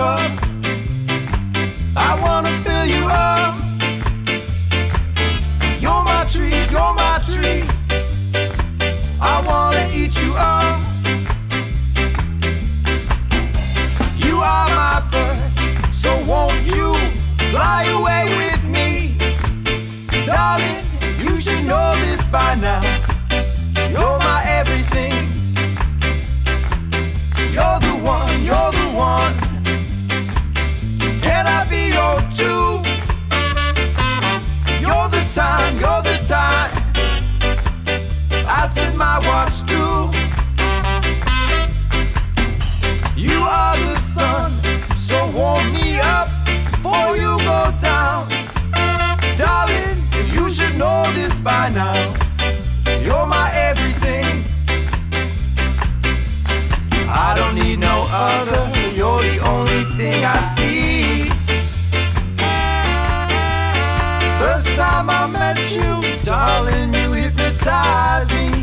cup. I wanna fill you up. You're my treat, you're my treat. I wanna eat you up. You are my bird, so won't you fly away with me? Darling, you should know this by now. You're my everything. You're the one, you're the one. Can I be your two? You're the time, you're the time. I set my watch too. You are the sun, so warm me up before you go down. Darling, you should know this by now. You're my everything. I don't need no other. You're the only thing I see. First time I met you, darling, you hypnotized me.